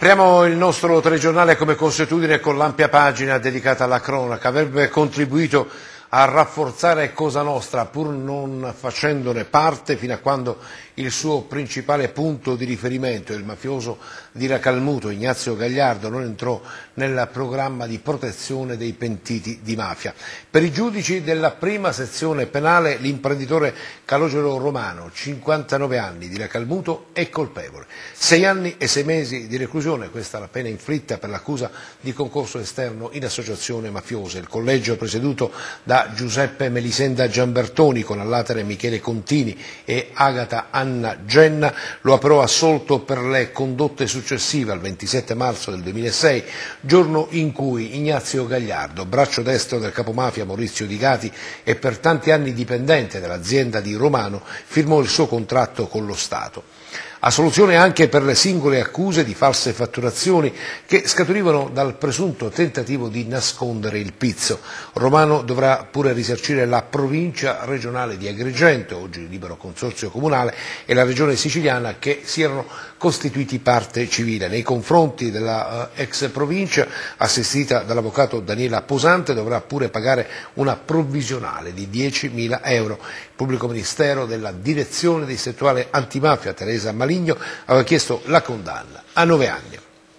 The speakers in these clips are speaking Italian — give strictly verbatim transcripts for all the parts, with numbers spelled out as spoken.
Apriamo il nostro telegiornale come consuetudine con l'ampia pagina dedicata alla cronaca. Avrebbe contribuito a rafforzare Cosa Nostra, pur non facendone parte, fino a quando il suo principale punto di riferimento, il mafioso di Racalmuto, Ignazio Gagliardo, non entrò nel programma di protezione dei pentiti di mafia. Per i giudici della prima sezione penale, l'imprenditore Calogero Romano, cinquantanove anni, di Racalmuto, è colpevole. Sei anni e sei mesi di reclusione, questa è la pena inflitta per l'accusa di concorso esterno in associazione mafiosa. Il collegio presieduto da Giuseppe Melisenda Giambertoni, con all'atere Michele Contini e Agata Anna Genna, lo ha però assolto per le condotte successive al ventisette marzo del duemilasei, giorno in cui Ignazio Gagliardo, braccio destro del capomafia Maurizio Di Gati e per tanti anni dipendente dell'azienda di Romano, firmò il suo contratto con lo Stato. Assoluzione anche per le singole accuse di false fatturazioni che scaturivano dal presunto tentativo di nascondere il pizzo. Romano dovrà pure risarcire la provincia regionale di Agrigento, oggi libero consorzio comunale, e la regione siciliana, che si erano costituiti parte civile. Nei confronti della uh, ex provincia, assistita dall'avvocato Daniela Posante, dovrà pure pagare una provvisionale di diecimila euro. Il pubblico ministero della direzione distrettuale antimafia, Teresa Maligno, aveva chiesto la condanna a nove anni.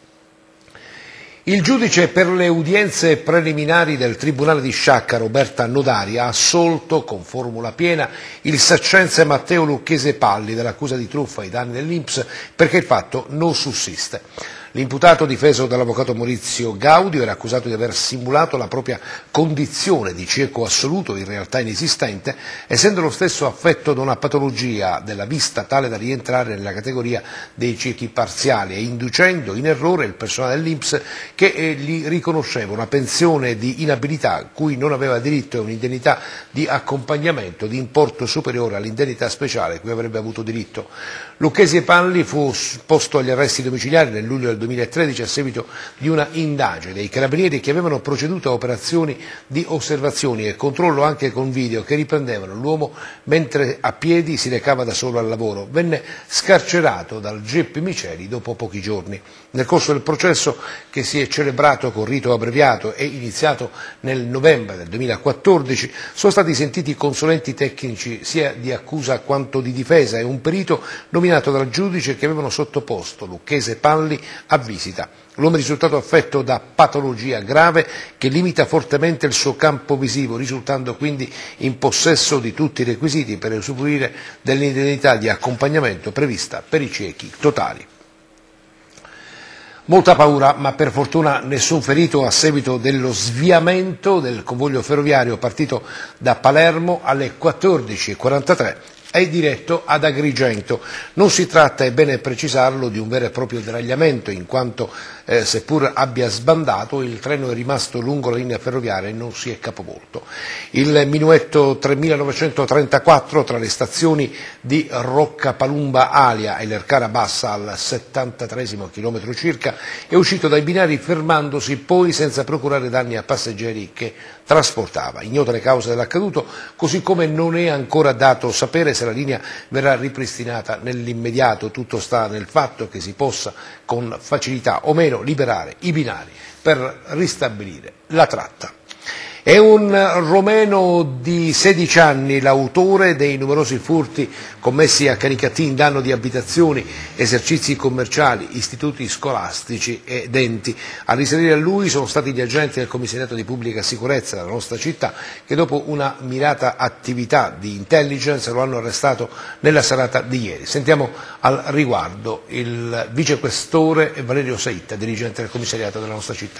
Il giudice per le udienze preliminari del Tribunale di Sciacca, Roberta Nodari, ha assolto con formula piena il saccense Matteo Lucchese Palli dall'accusa di truffa ai danni dell'I N P S, perché il fatto non sussiste. L'imputato, difeso dall'avvocato Maurizio Gaudio, era accusato di aver simulato la propria condizione di cieco assoluto, in realtà inesistente, essendo lo stesso affetto da una patologia della vista tale da rientrare nella categoria dei ciechi parziali e inducendo in errore il personale dell'I N P S, che eh, gli riconosceva una pensione di inabilità cui non aveva diritto e un'indennità di accompagnamento di importo superiore all'indennità speciale cui avrebbe avuto diritto. Lucchesi Palli fu posto agli arresti domiciliari nel luglio del duemilatredici a seguito di una indagine dei carabinieri che avevano proceduto a operazioni di osservazioni e controllo anche con video che riprendevano l'uomo mentre a piedi si recava da solo al lavoro. Venne scarcerato dal G I P Miceli dopo pochi giorni. Nel corso del processo, che si è celebrato con rito abbreviato e iniziato nel novembre del duemilaquattordici, sono stati sentiti consulenti tecnici sia di accusa quanto di difesa e un perito nominato dal giudice che avevano sottoposto Lucchese Palli a visita. L'uomo è risultato affetto da patologia grave che limita fortemente il suo campo visivo, risultando quindi in possesso di tutti i requisiti per usufruire dell'indennità di accompagnamento prevista per i ciechi totali. Molta paura, ma per fortuna nessun ferito a seguito dello sviamento del convoglio ferroviario partito da Palermo alle quattordici e quarantatré è diretto ad Agrigento. Non si tratta, è bene precisarlo, di un vero e proprio deragliamento, in quanto eh, seppur abbia sbandato, il treno è rimasto lungo la linea ferroviaria e non si è capovolto. Il minuetto tremilanovecentotrentaquattro tra le stazioni di Roccapalumba Alia e Lercara Bassa al settantatreesimo chilometro circa è uscito dai binari fermandosi poi senza procurare danni a passeggeri che trasportava. Ignote le cause dell'accaduto, così come non è ancora dato sapere se la linea verrà ripristinata nell'immediato. Tutto sta nel fatto che si possa con facilità o meno liberare i binari per ristabilire la tratta. È un romeno di sedici anni l'autore dei numerosi furti commessi a Canicattì in danno di abitazioni, esercizi commerciali, istituti scolastici ed enti. A risalire a lui sono stati gli agenti del commissariato di pubblica sicurezza della nostra città che dopo una mirata attività di intelligence lo hanno arrestato nella serata di ieri. Sentiamo al riguardo il vicequestore Valerio Saitta, dirigente del commissariato della nostra città.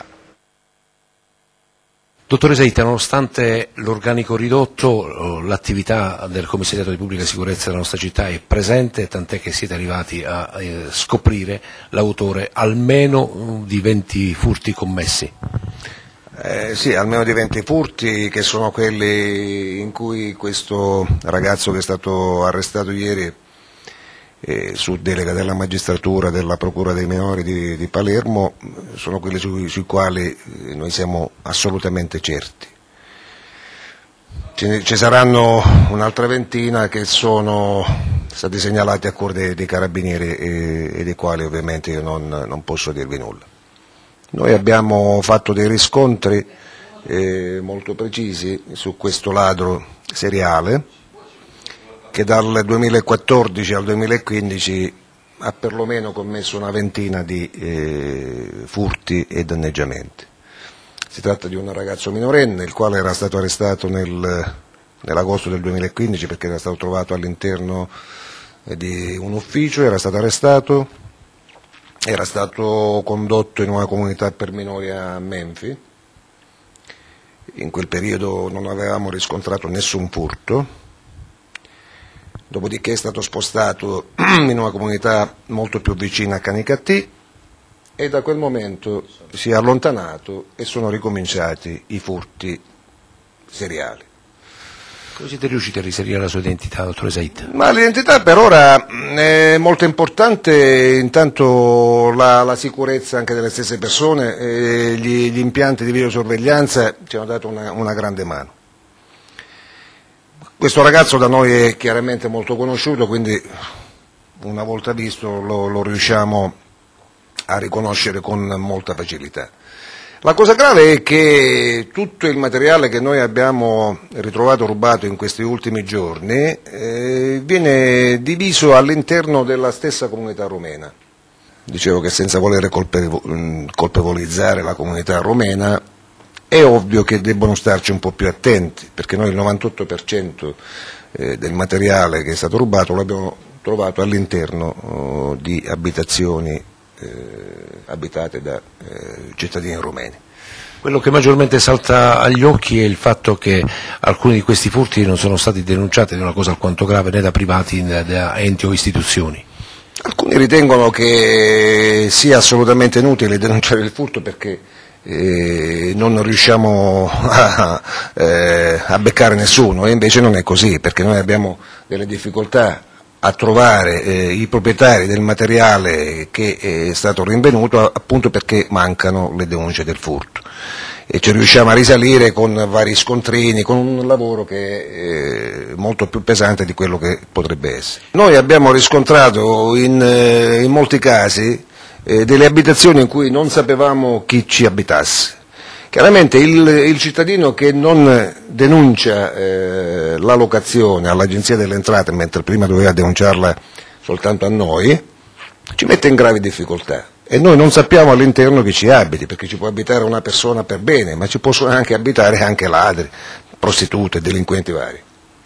Dottore Saitta, nonostante l'organico ridotto, l'attività del commissariato di pubblica sicurezza della nostra città è presente, tant'è che siete arrivati a eh, scoprire l'autore almeno di venti furti commessi. Eh, sì, almeno di venti furti, che sono quelli in cui questo ragazzo che è stato arrestato ieri eh, su delega della magistratura della procura dei minori di, di Palermo, sono quelli sui, sui quali noi siamo assolutamente certi. Ce, ci saranno un'altra ventina che sono stati segnalati a cuor dei, dei carabinieri e, e dei quali ovviamente io non, non posso dirvi nulla. Noi abbiamo fatto dei riscontri eh, molto precisi su questo ladro seriale che dal duemilaquattordici al duemilaquindici ha perlomeno commesso una ventina di eh, furti e danneggiamenti. Si tratta di un ragazzo minorenne il quale era stato arrestato nel, nell'agosto del duemilaquindici perché era stato trovato all'interno di un ufficio, era stato arrestato, era stato condotto in una comunità per minori a Menfi. In quel periodo non avevamo riscontrato nessun furto, dopodiché è stato spostato in una comunità molto più vicina a Canicattì e da quel momento si è allontanato e sono ricominciati i furti seriali. Come siete riusciti a risalire la sua identità, dottor Said? Ma l'identità per ora è molto importante, intanto la, la sicurezza anche delle stesse persone, e gli, gli impianti di videosorveglianza ci hanno dato una, una grande mano. Questo ragazzo da noi è chiaramente molto conosciuto, quindi una volta visto lo, lo riusciamo a riconoscere con molta facilità. La cosa grave è che tutto il materiale che noi abbiamo ritrovato rubato in questi ultimi giorni eh, viene diviso all'interno della stessa comunità rumena. Dicevo che senza voler colpevolizzare la comunità rumena è ovvio che debbono starci un po' più attenti, perché noi il novantotto per cento del materiale che è stato rubato lo abbiamo trovato all'interno di abitazioni Eh, abitate da eh, cittadini rumeni. Quello che maggiormente salta agli occhi è il fatto che alcuni di questi furti non sono stati denunciati, ed è una cosa alquanto grave, né da privati né da enti o istituzioni. Alcuni ritengono che sia assolutamente inutile denunciare il furto perché eh, non riusciamo a, eh, a beccare nessuno, e invece non è così, perché noi abbiamo delle difficoltà a trovare eh, i proprietari del materiale che è stato rinvenuto, appunto perché mancano le denunce del furto, e ci riusciamo a risalire con vari scontrini, con un lavoro che è eh, molto più pesante di quello che potrebbe essere. Noi abbiamo riscontrato in, eh, in molti casi eh, delle abitazioni in cui non sapevamo chi ci abitasse. Chiaramente il, il cittadino che non denuncia eh, la locazione all'Agenzia delle Entrate, mentre prima doveva denunciarla soltanto a noi, ci mette in gravi difficoltà, e noi non sappiamo all'interno chi ci abiti, perché ci può abitare una persona per bene, ma ci possono anche abitare anche ladri, prostitute, delinquenti vari.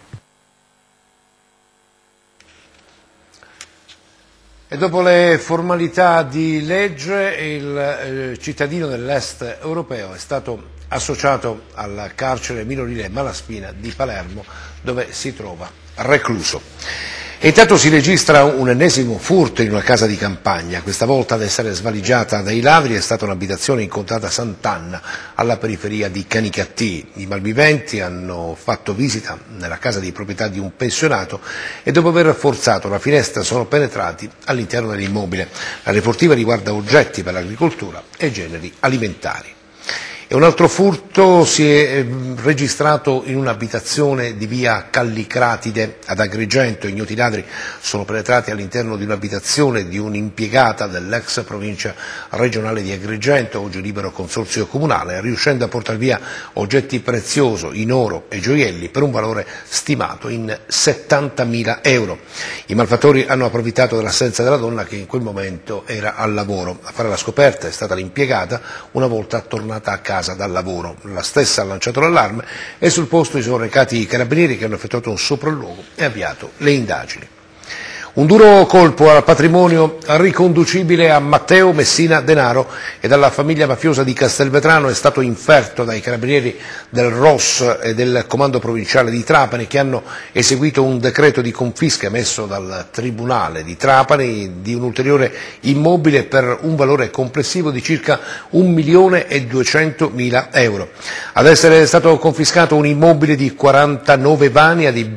E dopo le formalità di legge, il eh, cittadino dell'est europeo è stato associato al carcere minorile Malaspina di Palermo, dove si trova recluso. E intanto si registra un ennesimo furto in una casa di campagna. Questa volta ad essere svaligiata dai ladri è stata un'abitazione in contrada Sant'Anna, alla periferia di Canicattì. I malviventi hanno fatto visita nella casa di proprietà di un pensionato e dopo aver forzato la finestra sono penetrati all'interno dell'immobile. La refurtiva riguarda oggetti per l'agricoltura e generi alimentari. E un altro furto si è registrato in un'abitazione di via Callicratide ad Agrigento. Ignoti ladri sono penetrati all'interno di un'abitazione di un'impiegata dell'ex provincia regionale di Agrigento, oggi libero consorzio comunale, riuscendo a portare via oggetti preziosi in oro e gioielli per un valore stimato in settantamila euro. I malfattori hanno approfittato dell'assenza della donna, che in quel momento era al lavoro. A fare la scoperta è stata l'impiegata, una volta tornata a casa dal lavoro. La stessa ha lanciato l'allarme e sul posto si sono recati i carabinieri, che hanno effettuato un sopralluogo e avviato le indagini. Un duro colpo al patrimonio riconducibile a Matteo Messina Denaro e dalla famiglia mafiosa di Castelvetrano è stato inferto dai carabinieri del R O S e del comando provinciale di Trapani, che hanno eseguito un decreto di confisca emesso dal Tribunale di Trapani di un ulteriore immobile per un valore complessivo di circa un milione e duecentomila euro. Ad essere stato confiscato un immobile di quarantanove vani adibito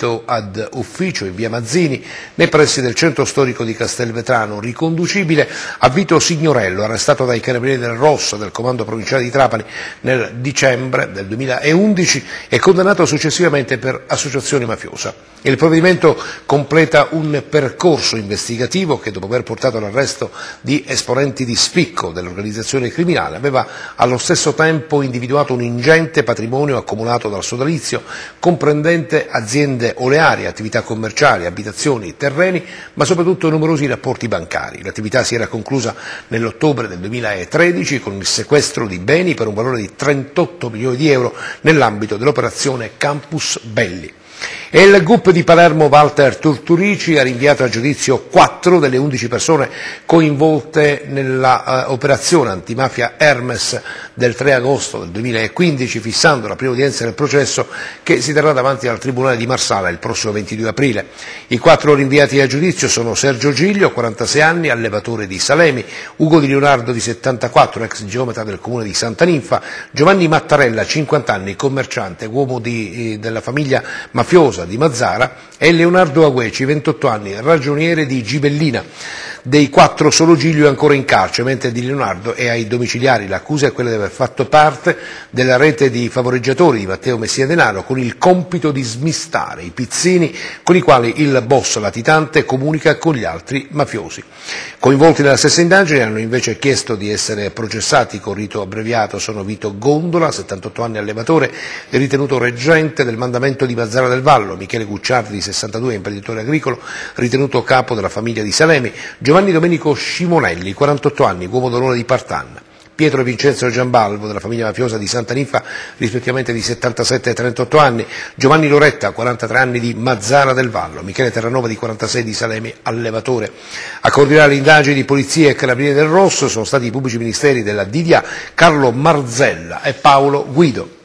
adibito ad ufficio in via Mazzini, nei pressi del centro storico di Castelvetrano, riconducibile a Vito Signorello, arrestato dai Carabinieri del Rosso del Comando Provinciale di Trapani nel dicembre del duemilaundici e condannato successivamente per associazione mafiosa. Il provvedimento completa un percorso investigativo che, dopo aver portato all'arresto di esponenti di spicco dell'organizzazione criminale, aveva allo stesso tempo individuato un ingente patrimonio accumulato dal sodalizio, comprendente aziende olearie, attività commerciali, abitazioni, terreni, ma soprattutto numerosi rapporti bancari. L'attività si era conclusa nell'ottobre del duemilatredici con il sequestro di beni per un valore di trentotto milioni di euro nell'ambito dell'operazione Campus Belli. E il G U P di Palermo Walter Turturici ha rinviato a giudizio quattro delle undici persone coinvolte nella uh, operazione antimafia Hermes del tre agosto del duemilaquindici, fissando la prima udienza del processo che si terrà davanti al Tribunale di Marsala il prossimo ventidue aprile. I quattro rinviati a giudizio sono Sergio Giglio, quarantasei anni, allevatore di Salemi, Ugo Di Leonardo di settantaquattro, ex geometra del comune di Santa Ninfa, Giovanni Mattarella, cinquanta anni, commerciante, uomo di, eh, della famiglia mafiosa di Mazzara, e Leonardo Agueci, ventotto anni, ragioniere di Gibellina. Dei quattro solo Giglio è ancora in carcere, mentre Di Leonardo è ai domiciliari. L'accusa è quella di aver fatto parte della rete di favoreggiatori di Matteo Messina Denaro, con il compito di smistare i pizzini con i quali il boss latitante comunica con gli altri mafiosi. Coinvolti nella stessa indagine hanno invece chiesto di essere processati con rito abbreviato sono Vito Gondola, settantotto anni, allevatore e ritenuto reggente del mandamento di Mazzara del Vallo, Michele Gucciardi di sessantadue, imprenditore agricolo, ritenuto capo della famiglia di Salemi, Giovanni Domenico Scimonelli, quarantotto anni, uomo d'onore di Partanna, Pietro Vincenzo Giambalvo della famiglia mafiosa di Santa Ninfa, rispettivamente di settantasette e trentotto anni, Giovanni Loretta, quarantatré anni, di Mazzara del Vallo, Michele Terranova di quarantasei, di Salemi, allevatore. A coordinare le indagini di polizia e carabinieri del Rosso sono stati i pubblici ministeri della D D A Carlo Marzella e Paolo Guido.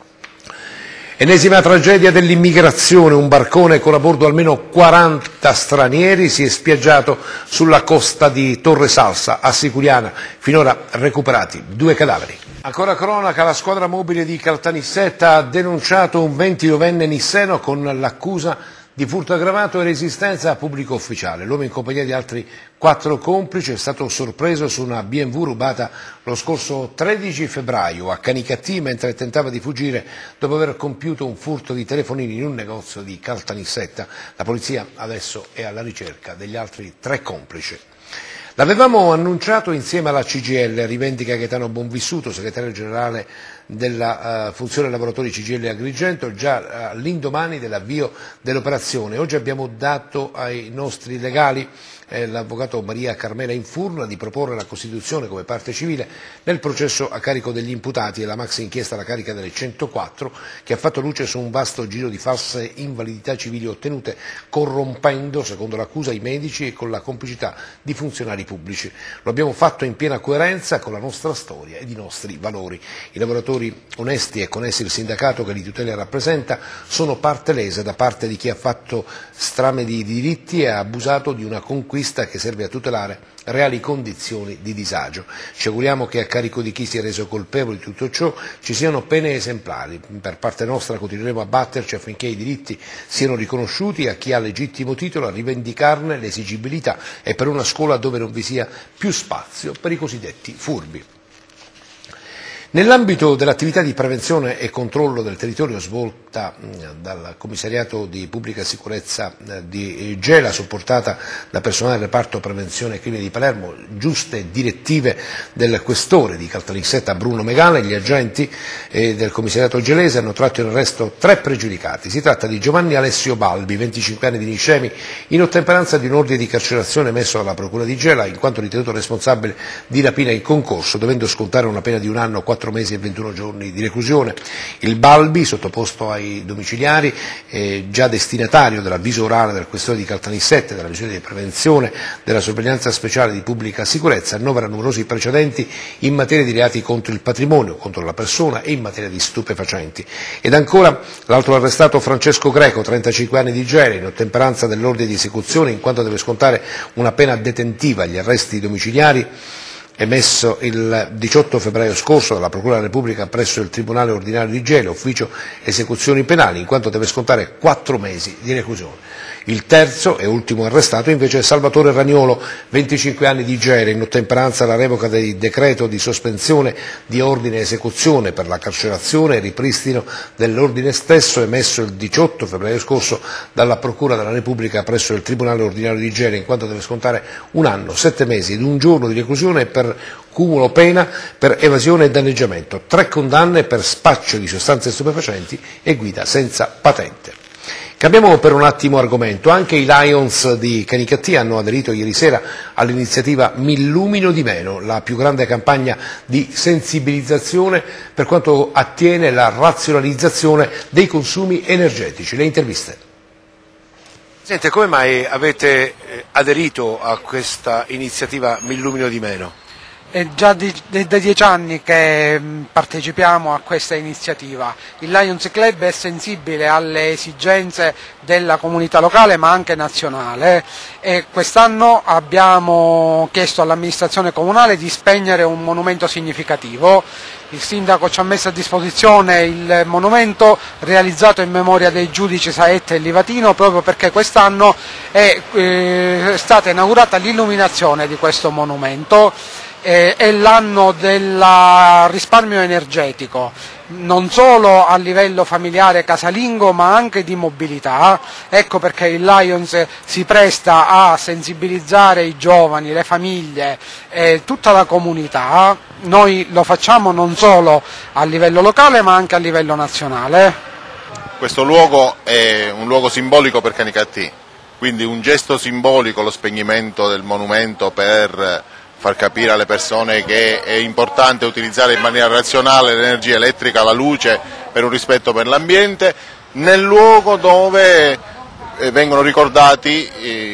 Ennesima tragedia dell'immigrazione, un barcone con a bordo almeno quaranta stranieri si è spiaggiato sulla costa di Torre Salsa, a Siculiana, finora recuperati due cadaveri. Ancora cronaca, la squadra mobile di Caltanissetta ha denunciato un ventinovenne nisseno con l'accusa di furto aggravato e resistenza a pubblico ufficiale. L'uomo, in compagnia di altri quattro complici, è stato sorpreso su una B and W rubata lo scorso tredici febbraio a Canicattì mentre tentava di fuggire dopo aver compiuto un furto di telefonini in un negozio di Caltanissetta. La polizia adesso è alla ricerca degli altri tre complici. L'avevamo annunciato insieme alla C G I L, rivendica Gaetano Bonvissuto, segretario generale della uh, funzione lavoratori C G I L Agrigento, già uh, all'indomani dell'avvio dell'operazione. Oggi abbiamo dato ai nostri legali, eh, l'avvocato Maria Carmela Infurna, di proporre la Costituzione come parte civile nel processo a carico degli imputati e la maxi inchiesta alla carica delle centoquattro, che ha fatto luce su un vasto giro di false invalidità civili ottenute corrompendo, secondo l'accusa, i medici e con la complicità di funzionari pubblici. Lo abbiamo fatto in piena coerenza con la nostra storia ed i nostri valori. I lavoratori onesti e con essi il sindacato che li tutela e rappresenta sono parte lesa da parte di chi ha fatto strame di diritti e ha abusato di una conquista che serve a tutelare reali condizioni di disagio. Ci auguriamo che a carico di chi si è reso colpevole di tutto ciò ci siano pene esemplari. Per parte nostra continueremo a batterci affinché i diritti siano riconosciuti a chi ha legittimo titolo a rivendicarne l'esigibilità e per una scuola dove non vi sia più spazio per i cosiddetti furbi. Nell'ambito dell'attività di prevenzione e controllo del territorio svolta dal Commissariato di Pubblica Sicurezza di Gela, supportata da personale del reparto prevenzione e crimine di Palermo, giuste direttive del questore di Caltanissetta Bruno Megale, gli agenti del Commissariato gelese hanno tratto in arresto tre pregiudicati. Si tratta di Giovanni Alessio Balbi, venticinque anni, di Nicemi, in ottemperanza di un ordine di carcerazione emesso dalla Procura di Gela, in quanto ritenuto responsabile di rapina in concorso, dovendo scontare una pena di un anno, quattro mesi e ventuno giorni di reclusione. Il Balbi, sottoposto ai domiciliari, è già destinatario dell'avviso orale del questore di Caltanissetta, della misura di prevenzione della sorveglianza speciale di pubblica sicurezza, annovera numerosi precedenti in materia di reati contro il patrimonio, contro la persona e in materia di stupefacenti. Ed ancora l'altro arrestato Francesco Greco, trentacinque anni, di Gela, in ottemperanza dell'ordine di esecuzione, in quanto deve scontare una pena detentiva agli arresti domiciliari emesso il diciotto febbraio scorso dalla Procura della Repubblica presso il Tribunale Ordinario di Gela, ufficio esecuzioni penali, in quanto deve scontare quattro mesi di reclusione. Il terzo e ultimo arrestato invece è Salvatore Ragnolo, venticinque anni di Gela, in ottemperanza alla revoca del decreto di sospensione di ordine esecuzione per la carcerazione e ripristino dell'ordine stesso emesso il diciotto febbraio scorso dalla Procura della Repubblica presso il Tribunale Ordinario di Gela, in quanto deve scontare un anno, sette mesi ed un giorno di reclusione per cumulo pena per evasione e danneggiamento, tre condanne per spaccio di sostanze stupefacenti e guida senza patente. Cambiamo per un attimo argomento. Anche i Lions di Canicattì hanno aderito ieri sera all'iniziativa Mi illumino di meno, la più grande campagna di sensibilizzazione per quanto attiene la razionalizzazione dei consumi energetici. Le interviste. Sente, come mai avete aderito a questa iniziativa Mi illumino di meno? È già di, di, da dieci anni che partecipiamo a questa iniziativa. Il Lions Club è sensibile alle esigenze della comunità locale ma anche nazionale e quest'anno abbiamo chiesto all'amministrazione comunale di spegnere un monumento significativo. Il sindaco ci ha messo a disposizione il monumento realizzato in memoria dei giudici Saetta e Livatino, proprio perché quest'anno è eh, stata inaugurata l'illuminazione di questo monumento. È l'anno del risparmio energetico, non solo a livello familiare casalingo ma anche di mobilità. Ecco perché il Lions si presta a sensibilizzare i giovani, le famiglie e tutta la comunità. Noi lo facciamo non solo a livello locale ma anche a livello nazionale. Questo luogo è un luogo simbolico per Canicattì, quindi un gesto simbolico, lo spegnimento del monumento, per far capire alle persone che è importante utilizzare in maniera razionale l'energia elettrica, la luce, per un rispetto per l'ambiente, nel luogo dove vengono ricordati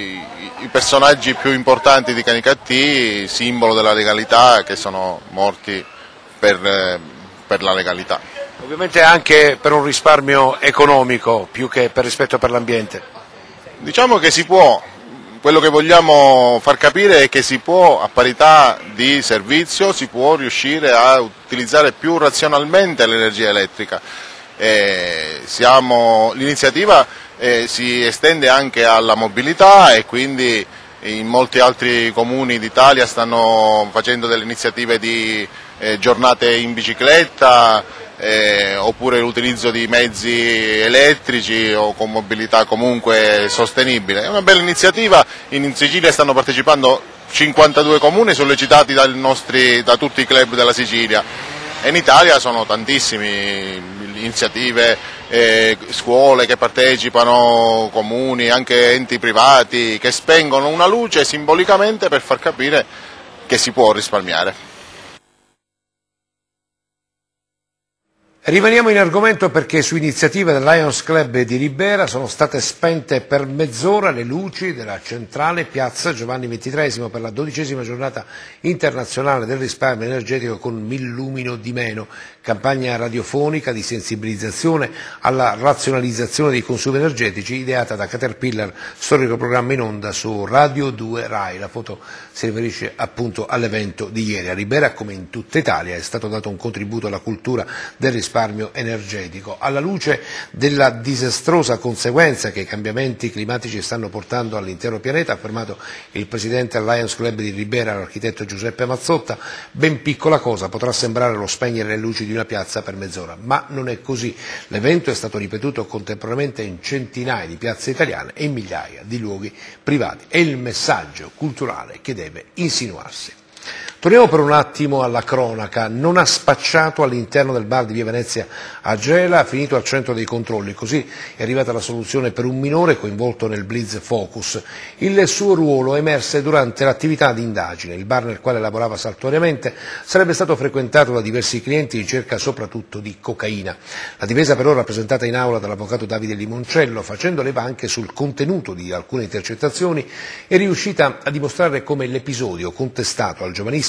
i personaggi più importanti di Canicattì, simbolo della legalità, che sono morti per, per la legalità. Ovviamente anche per un risparmio economico più che per rispetto per l'ambiente. Diciamo che si può. Quello che vogliamo far capire è che si può, a parità di servizio, si può riuscire a utilizzare più razionalmente l'energia elettrica. L'iniziativa eh, si estende anche alla mobilità e quindi in molti altri comuni d'Italia stanno facendo delle iniziative di eh, giornate in bicicletta, Eh, oppure l'utilizzo di mezzi elettrici o con mobilità comunque sostenibile. È una bella iniziativa, in Sicilia stanno partecipando cinquantadue comuni sollecitati dai nostri, da tutti i club della Sicilia e in Italia sono tantissime iniziative, eh, scuole che partecipano, comuni, anche enti privati che spengono una luce simbolicamente per far capire che si può risparmiare. Rimaniamo in argomento perché su iniziativa del Lions Club di Ribera sono state spente per mezz'ora le luci della centrale piazza Giovanni ventitreesimo per la dodicesima giornata internazionale del risparmio energetico con Mi illumino di meno, campagna radiofonica di sensibilizzazione alla razionalizzazione dei consumi energetici ideata da Caterpillar, storico programma in onda su Radio due Rai. La foto si riferisce appunto all'evento di ieri. A Ribera, come in tutta Italia, è stato dato un contributo alla cultura del risparmio energetico. Alla luce della disastrosa conseguenza che i cambiamenti climatici stanno portando all'intero pianeta, ha affermato il presidente del Lions Club di Ribera, l'architetto Giuseppe Mazzotta, ben piccola cosa potrà sembrare lo spegnere le luci di una piazza per mezz'ora, ma non è così. L'evento è stato ripetuto contemporaneamente in centinaia di piazze italiane e in migliaia di luoghi privati. È il messaggio culturale che deve insinuarsi. Torniamo per un attimo alla cronaca. Non ha spacciato all'interno del bar di Via Venezia a Gela, ha finito al centro dei controlli, così è arrivata la soluzione per un minore coinvolto nel Blitz Focus. Il suo ruolo emerse durante l'attività di indagine. Il bar nel quale lavorava saltuariamente sarebbe stato frequentato da diversi clienti in cerca soprattutto di cocaina. La difesa, però, rappresentata in aula dall'avvocato Davide Limoncello, facendo leva anche sul contenuto di alcune intercettazioni, è riuscita a dimostrare come l'episodio contestato al giovanissimo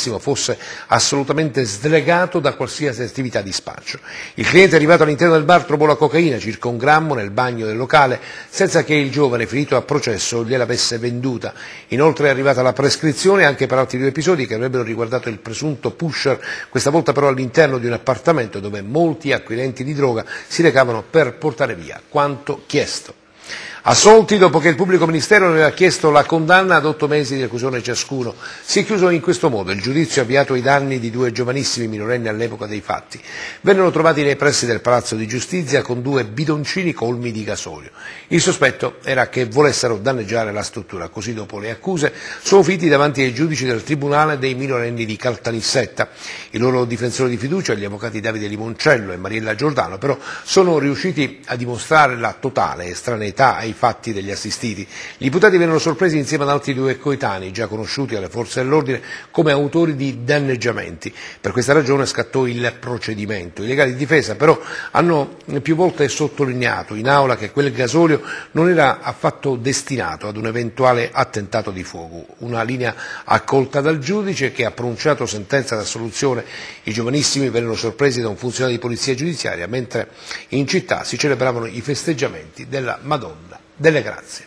giovanissimo fosse assolutamente slegato da qualsiasi attività di spaccio. Il cliente è arrivato all'interno del bar trovò la cocaina, circa un grammo, nel bagno del locale, senza che il giovane ferito a processo gliel'avesse venduta. Inoltre è arrivata la prescrizione anche per altri due episodi che avrebbero riguardato il presunto pusher, questa volta però all'interno di un appartamento dove molti acquirenti di droga si recavano per portare via quanto chiesto. Assolti dopo che il pubblico ministero aveva chiesto la condanna ad otto mesi di reclusione ciascuno. Si è chiuso in questo modo il giudizio avviato ai danni di due giovanissimi minorenni all'epoca dei fatti. Vennero trovati nei pressi del Palazzo di Giustizia con due bidoncini colmi di gasolio. Il sospetto era che volessero danneggiare la struttura, così dopo le accuse sono finiti davanti ai giudici del Tribunale dei minorenni di Caltanissetta. I loro difensori di fiducia, gli avvocati Davide Limoncello e Mariella Giordano, però sono riusciti a dimostrare la totale estraneità ai fatti degli assistiti. Gli imputati vennero sorpresi insieme ad altri due coetanei, già conosciuti alle forze dell'ordine come autori di danneggiamenti. Per questa ragione scattò il procedimento. I legali di difesa però hanno più volte sottolineato in aula che quel gasolio non era affatto destinato ad un eventuale attentato di fuoco. Una linea accolta dal giudice che ha pronunciato sentenza d'assoluzione. I giovanissimi vennero sorpresi da un funzionario di polizia giudiziaria, mentre in città si celebravano i festeggiamenti della Madonna delle Grazie.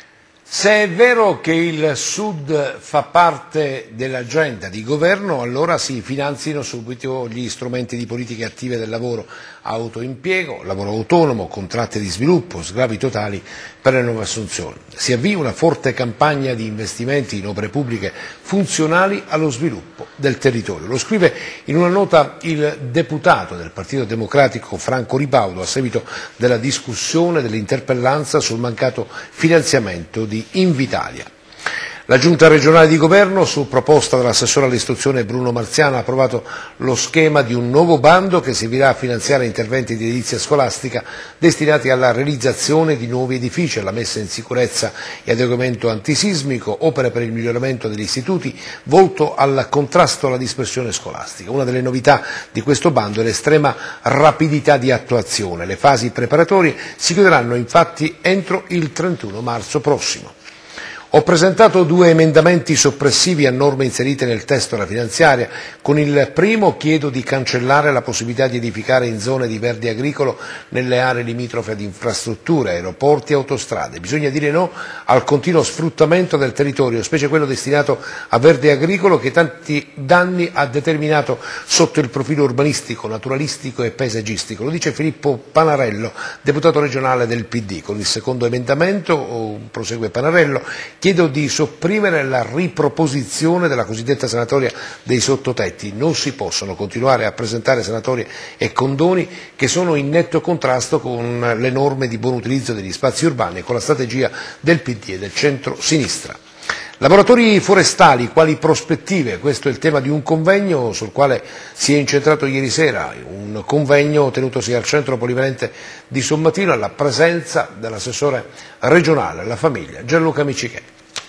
Se è vero che il Sud fa parte dell'agenda di governo, allora si finanzino subito gli strumenti di politiche attive del lavoro, autoimpiego, lavoro autonomo, contratti di sviluppo, sgravi totali per le nuove assunzioni. Si avvia una forte campagna di investimenti in opere pubbliche funzionali allo sviluppo del territorio. Lo scrive in una nota il deputato del Partito Democratico Franco Ribaudo a seguito della discussione dell'interpellanza sul mancato finanziamento di Invitalia. La Giunta regionale di governo, su proposta dell'assessore all'istruzione Bruno Marziano, ha approvato lo schema di un nuovo bando che servirà a finanziare interventi di edilizia scolastica destinati alla realizzazione di nuovi edifici, alla messa in sicurezza e adeguamento antisismico, opere per il miglioramento degli istituti, volto al contrasto alla dispersione scolastica. Una delle novità di questo bando è l'estrema rapidità di attuazione. Le fasi preparatorie si chiuderanno infatti entro il trentuno marzo prossimo. Ho presentato due emendamenti soppressivi a norme inserite nel testo della finanziaria. Con il primo chiedo di cancellare la possibilità di edificare in zone di verde agricolo nelle aree limitrofe ad infrastrutture, aeroporti e autostrade. Bisogna dire no al continuo sfruttamento del territorio, specie quello destinato a verde agricolo che tanti danni ha determinato sotto il profilo urbanistico, naturalistico e paesaggistico. Lo dice Filippo Panarello, deputato regionale del P D. Con il secondo emendamento, prosegue Panarello, chiedo di sopprimere la riproposizione della cosiddetta sanatoria dei sottotetti. Non si possono continuare a presentare sanatorie e condoni che sono in netto contrasto con le norme di buon utilizzo degli spazi urbani e con la strategia del P D e del centro-sinistra. Lavoratori forestali, quali prospettive? Questo è il tema di un convegno sul quale si è incentrato ieri sera, un convegno tenutosi al centro polivalente di Sommatino alla presenza dell'assessore regionale alla famiglia Gianluca Miccichè.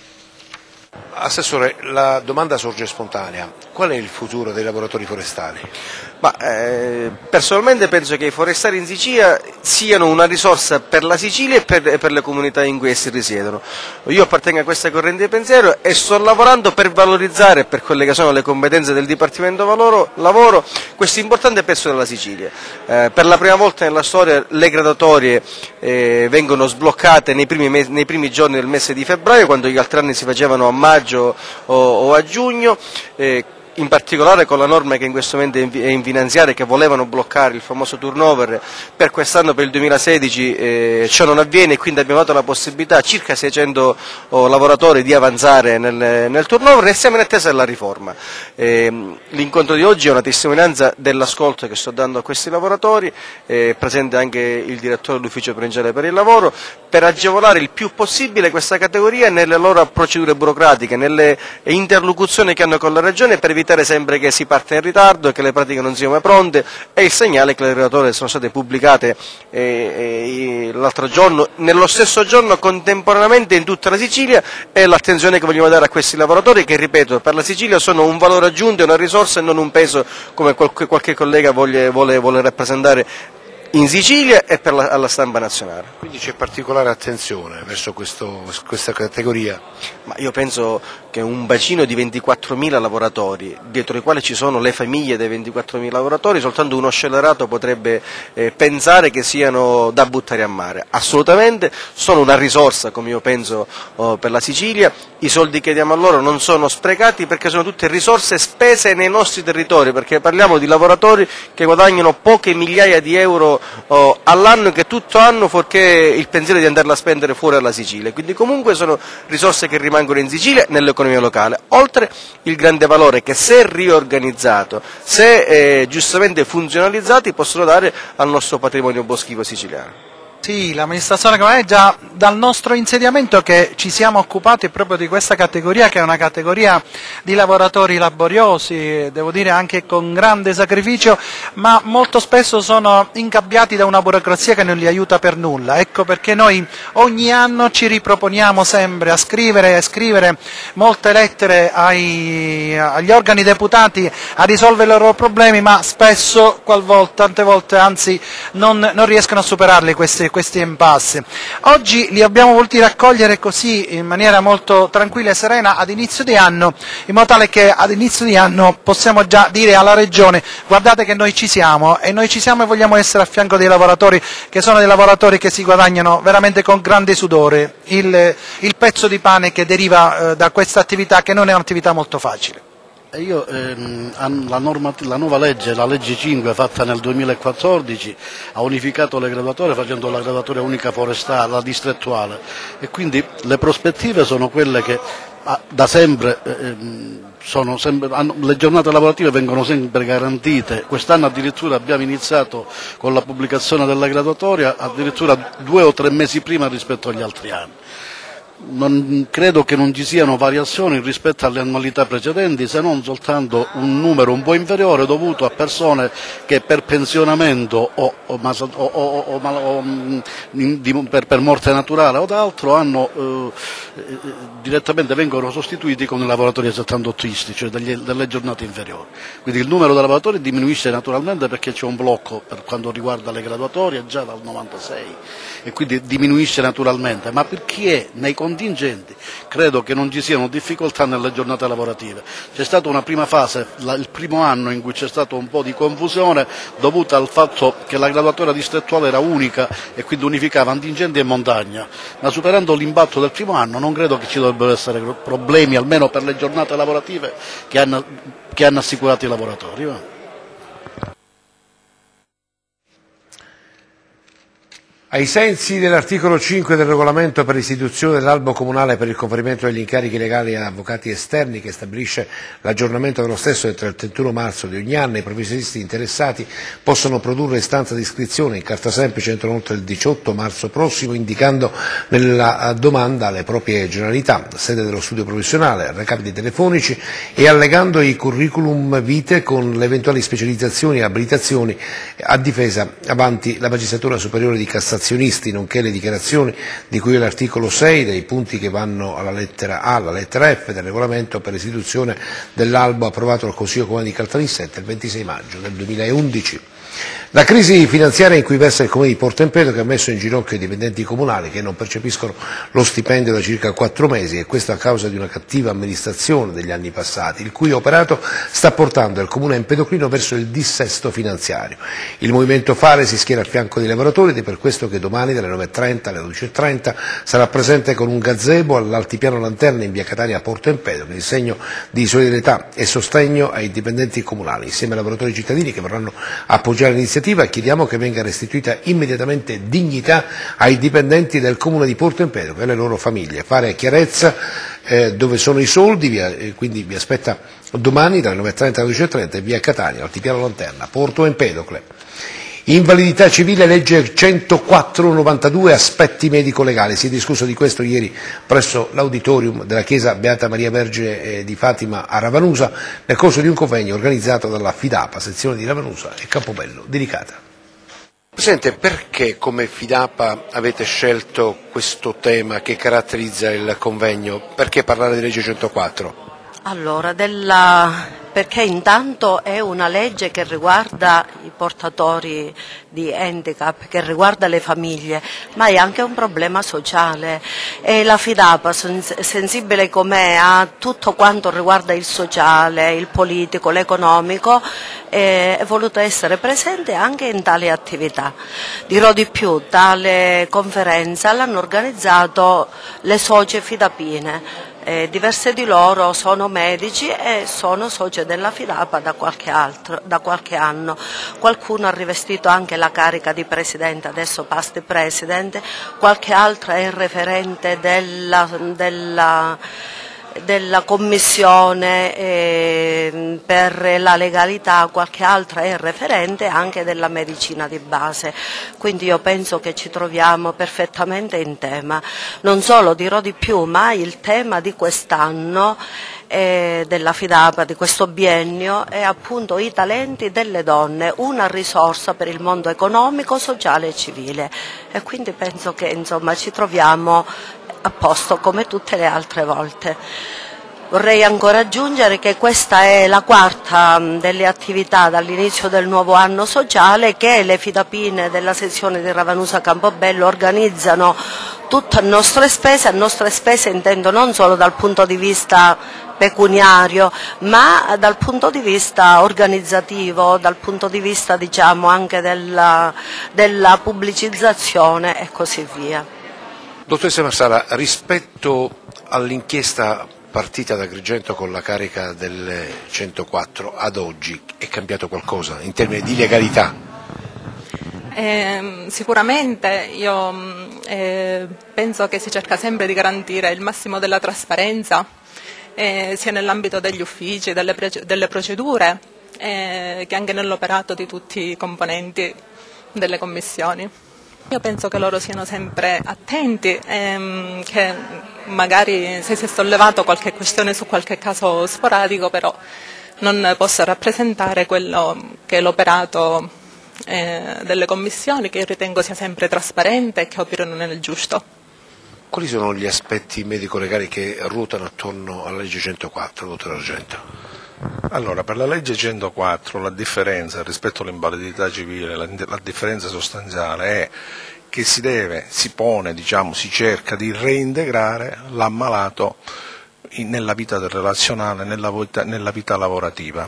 Assessore, la domanda sorge spontanea. Qual è il futuro dei lavoratori forestali? Ma, eh, personalmente penso che i forestali in Sicilia siano una risorsa per la Sicilia e per, per le comunità in cui essi risiedono. Io appartengo a questa corrente di pensiero e sto lavorando per valorizzare, per quelle che sono le competenze del Dipartimento Lavoro, lavoro questo importante pezzo della Sicilia. Eh, per la prima volta nella storia le graduatorie eh, vengono sbloccate nei primi, mesi, nei primi giorni del mese di febbraio, quando gli altri anni si facevano a maggio o, o a giugno. Eh, in particolare con la norma che in questo momento è in finanziaria, che volevano bloccare il famoso turnover. Per quest'anno, per il duemilasedici, eh, ciò non avviene e quindi abbiamo dato la possibilità a circa seicento oh, lavoratori di avanzare nel, nel turnover e siamo in attesa della riforma. Eh, l'incontro di oggi è una testimonianza dell'ascolto che sto dando a questi lavoratori, eh, presente anche il direttore dell'ufficio provinciale per il lavoro, per agevolare il più possibile questa categoria nelle loro procedure burocratiche, nelle interlocuzioni che hanno con la Regione, per evitare sempre che si parte in ritardo e che le pratiche non siano mai pronte. E il segnale che le graduatorie sono state pubblicate eh, eh, l'altro giorno, nello stesso giorno contemporaneamente in tutta la Sicilia, e l'attenzione che vogliamo dare a questi lavoratori che, ripeto, per la Sicilia sono un valore aggiunto, una risorsa e non un peso come qualche, qualche collega vuole, vuole, vuole rappresentare in Sicilia e per la, alla stampa nazionale. Quindi c'è particolare attenzione verso questo, questa categoria? Ma io penso che un bacino di ventiquattromila lavoratori, dietro i quali ci sono le famiglie dei ventiquattromila lavoratori, soltanto uno scellerato potrebbe eh, pensare che siano da buttare a mare. Assolutamente sono una risorsa, come io penso, oh, per la Sicilia. I soldi che diamo a loro non sono sprecati perché sono tutte risorse spese nei nostri territori, perché parliamo di lavoratori che guadagnano poche migliaia di euro oh, all'anno e che tutto hanno fuorché il pensiero di andarla a spendere fuori dalla Sicilia. Quindi comunque sono risorse che rimangono in Sicilia nell'economia locale, oltre il grande valore che, se riorganizzato, se eh, giustamente funzionalizzati, possono dare al nostro patrimonio boschivo siciliano. Sì, l'amministrazione comunale, già dal nostro insediamento che ci siamo occupati proprio di questa categoria, che è una categoria di lavoratori laboriosi, devo dire anche con grande sacrificio, ma molto spesso sono ingabbiati da una burocrazia che non li aiuta per nulla. Ecco perché noi ogni anno ci riproponiamo sempre a scrivere e scrivere molte lettere ai, agli organi deputati a risolvere i loro problemi, ma spesso, qualvolta, tante volte, anzi non, non riescono a superarli questi questi impasse. Oggi li abbiamo voluti raccogliere così in maniera molto tranquilla e serena ad inizio di anno, in modo tale che ad inizio di anno possiamo già dire alla Regione: guardate che noi ci siamo, e noi ci siamo e vogliamo essere a fianco dei lavoratori, che sono dei lavoratori che si guadagnano veramente con grande sudore il, il pezzo di pane che deriva eh, da questa attività, che non è un'attività molto facile. Io, ehm, la, normat- la nuova legge, la legge cinque fatta nel duemilaquattordici, ha unificato le graduatorie facendo la graduatoria unica forestale, la distrettuale, e quindi le prospettive sono quelle che ah, da sempre, ehm, sono sempre hanno, le giornate lavorative vengono sempre garantite. Quest'anno addirittura abbiamo iniziato con la pubblicazione della graduatoria addirittura due o tre mesi prima rispetto agli altri anni. Non, credo che non ci siano variazioni rispetto alle annualità precedenti, se non soltanto un numero un po' inferiore dovuto a persone che per pensionamento o, o, o, o, o di, per, per morte naturale o d'altro hanno eh, direttamente vengono sostituiti con i lavoratori settantottisti, cioè degli, delle giornate inferiori. Quindi il numero dei lavoratori diminuisce naturalmente perché c'è un blocco per quanto riguarda le graduatorie già dal novantasei, e quindi diminuisce naturalmente, ma per chi è nei contingenti credo che non ci siano difficoltà nelle giornate lavorative. C'è stata una prima fase, la, il primo anno, in cui c'è stato un po' di confusione dovuta al fatto che la graduatoria distrettuale era unica e quindi unificava contingenti e montagna, ma superando l'impatto del primo anno non credo che ci dovrebbero essere problemi, almeno per le giornate lavorative che hanno, che hanno assicurato i lavoratori. Va? Ai sensi dell'articolo cinque del regolamento per l'istituzione dell'albo comunale per il conferimento degli incarichi legali ad avvocati esterni, che stabilisce l'aggiornamento dello stesso entro il trentuno marzo di ogni anno, i professionisti interessati possono produrre istanza di iscrizione in carta semplice entro inoltre il diciotto marzo prossimo, indicando nella domanda le proprie generalità, sede dello studio professionale, recapiti telefonici e allegando i curriculum vitae con le eventuali specializzazioni e abilitazioni a difesa avanti la magistratura superiore di Cassazione, nonché le dichiarazioni di cui è l'articolo sei dei punti che vanno alla lettera A alla lettera F del regolamento per l'istituzione dell'albo approvato dal Consiglio Comunale di Caltanissetta il ventisei maggio del duemilaundici. La crisi finanziaria in cui versa il Comune di Porto Empedocle ha messo in ginocchio i dipendenti comunali che non percepiscono lo stipendio da circa quattro mesi, e questo a causa di una cattiva amministrazione degli anni passati, il cui operato sta portando il Comune empedoclino verso il dissesto finanziario. Il Movimento Fare si schiera al fianco dei lavoratori ed è per questo che domani dalle nove e trenta alle dodici e trenta sarà presente con un gazebo all'altipiano Lanterna in via Catania a Porto Empedocle, in segno di solidarietà e sostegno ai dipendenti comunali. Insieme ai lavoratori cittadini che vorranno appoggiare l'iniziativa, chiediamo che venga restituita immediatamente dignità ai dipendenti del Comune di Porto Empedocle e alle loro famiglie. Fare chiarezza eh, dove sono i soldi, via, eh, quindi vi aspetta domani dalle nove e trenta alle dodici e trenta in via Catania, Altipiano Lanterna, Porto Empedocle. Invalidità civile, legge centoquattro novantadue, aspetti medico-legali. Si è discusso di questo ieri presso l'auditorium della chiesa Beata Maria Vergine di Fatima a Ravanusa, nel corso di un convegno organizzato dalla FIDAPA, sezione di Ravanusa e Campobello di Licata. Presidente, perché come FIDAPA avete scelto questo tema che caratterizza il convegno? Perché parlare di legge centoquattro? Allora, della perché intanto è una legge che riguarda i portatori di handicap, che riguarda le famiglie, ma è anche un problema sociale e la FIDAPA, sensibile com'è a tutto quanto riguarda il sociale, il politico, l'economico, è voluta essere presente anche in tale attività. Dirò di più, tale conferenza l'hanno organizzato le socie fidapine. Eh, diverse di loro sono medici e sono socie della FIDAPA da qualche, altro, da qualche anno. Qualcuno ha rivestito anche la carica di presidente, adesso past president, qualche altro è il referente della, della, della commissione eh, per la legalità, qualche altra è il referente anche della medicina di base, quindi io penso che ci troviamo perfettamente in tema. Non solo, dirò di più, ma il tema di quest'anno eh, della FIDAPA, di questo biennio, è appunto i talenti delle donne, una risorsa per il mondo economico, sociale e civile, e quindi penso che insomma ci troviamo a posto come tutte le altre volte. Vorrei ancora aggiungere che questa è la quarta delle attività dall'inizio del nuovo anno sociale che le fidapine della sezione di Ravanusa Campobello organizzano tutto a nostre spese, a nostre spese intendo non solo dal punto di vista pecuniario, ma dal punto di vista organizzativo, dal punto di vista diciamo anche della, della pubblicizzazione e così via. Dottoressa Marsala, rispetto all'inchiesta partita da Agrigento con la carica del centoquattro ad oggi è cambiato qualcosa in termini di legalità? Eh, sicuramente io eh, penso che si cerca sempre di garantire il massimo della trasparenza eh, sia nell'ambito degli uffici, delle, delle procedure eh, che anche nell'operato di tutti i componenti delle commissioni. Io penso che loro siano sempre attenti, ehm, che magari se si è sollevato qualche questione su qualche caso sporadico, però non possa rappresentare quello che è l'operato eh, delle commissioni, che io ritengo sia sempre trasparente e che operano nel giusto. Quali sono gli aspetti medico-legali che ruotano attorno alla legge centoquattro, dottor Argento? Allora, per la legge centoquattro la differenza rispetto all'invalidità civile, la, la differenza sostanziale è che si deve, si pone, diciamo, si cerca di reintegrare l'ammalato in, nella vita relazionale, nella vita, nella vita lavorativa.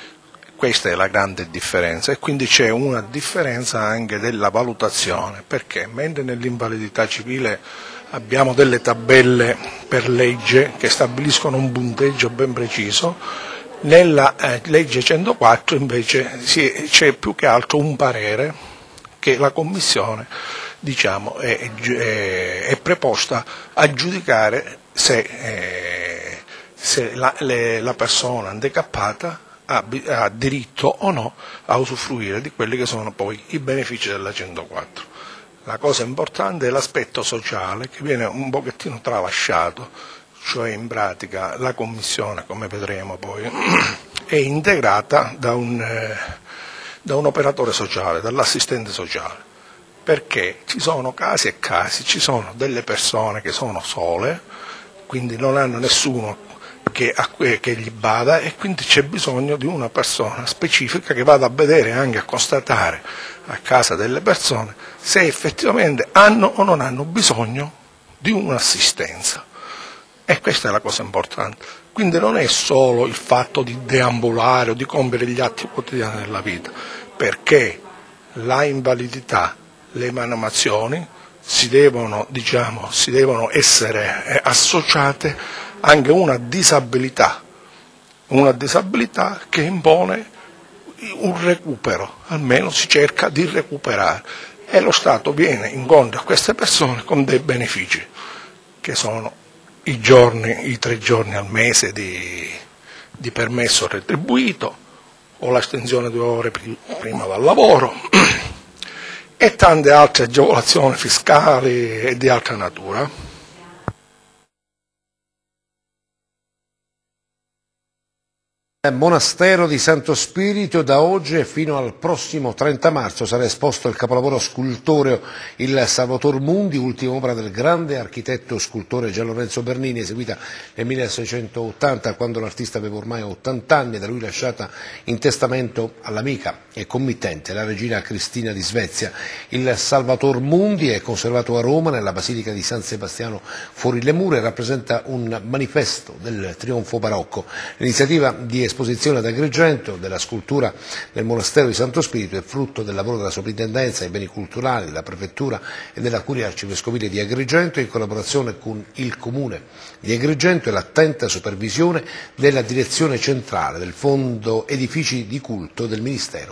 Questa è la grande differenza e quindi c'è una differenza anche della valutazione, perché mentre nell'invalidità civile abbiamo delle tabelle per legge che stabiliscono un punteggio ben preciso, nella eh, legge centoquattro invece si, c'è più che altro un parere che la Commissione diciamo, è, è, è preposta a giudicare se, eh, se la, le, la persona handicappata ha, ha diritto o no a usufruire di quelli che sono poi i benefici della centoquattro. La cosa importante è l'aspetto sociale che viene un pochettino tralasciato, cioè in pratica la Commissione, come vedremo poi, è integrata da un, eh, da un operatore sociale, dall'assistente sociale, perché ci sono casi e casi, ci sono delle persone che sono sole, quindi non hanno nessuno che, a, che gli bada e quindi c'è bisogno di una persona specifica che vada a vedere, anche a constatare a casa delle persone se effettivamente hanno o non hanno bisogno di un'assistenza. E questa è la cosa importante. Quindi non è solo il fatto di deambulare o di compiere gli atti quotidiani della vita, perché la invalidità, le emanazioni si devono, diciamo, si devono essere associate anche a una disabilità, una disabilità che impone un recupero, almeno si cerca di recuperare e lo Stato viene incontro a queste persone con dei benefici che sono i giorni, i tre giorni al mese di, di permesso retribuito o l'estensione di due ore prima dal lavoro e tante altre agevolazioni fiscali e di altra natura. Monastero di Santo Spirito. Da oggi e fino al prossimo trenta marzo sarà esposto il capolavoro scultoreo Il Salvator Mundi, ultima opera del grande architetto scultore Gian Lorenzo Bernini, eseguita nel millenovecentottanta, quando l'artista aveva ormai ottanta anni, da lui lasciata in testamento all'amica e committente, la regina Cristina di Svezia. Il Salvator Mundi è conservato a Roma nella Basilica di San Sebastiano fuori le mura e rappresenta un manifesto del trionfo barocco. L'iniziativa di esposizione ad Agrigento della scultura nel Monastero di Santo Spirito è frutto del lavoro della Soprintendenza ai Beni Culturali, della Prefettura e della Curia Arcivescovile di Agrigento, in collaborazione con il Comune di Agrigento e l'attenta supervisione della Direzione Centrale del Fondo Edifici di Culto del Ministero.